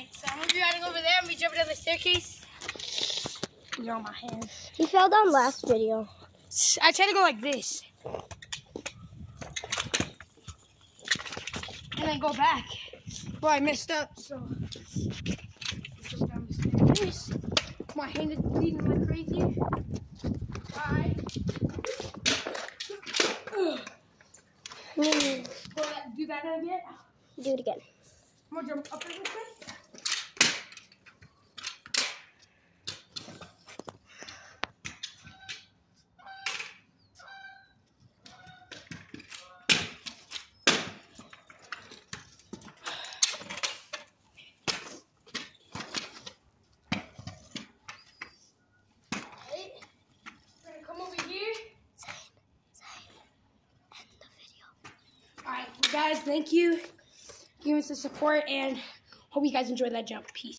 Alright, so I'm gonna be riding over there and be jumping down the staircase. You're on my hands. He fell down last video. I tried to go like this. And then go back. Well, I messed up, so jump down the stairs. My hand is bleeding like crazy. Alright. Do that again? Do it again. I'm gonna jump up real quick. Alright, well guys, thank you. Give us the support and hope you guys enjoyed that jump. Peace.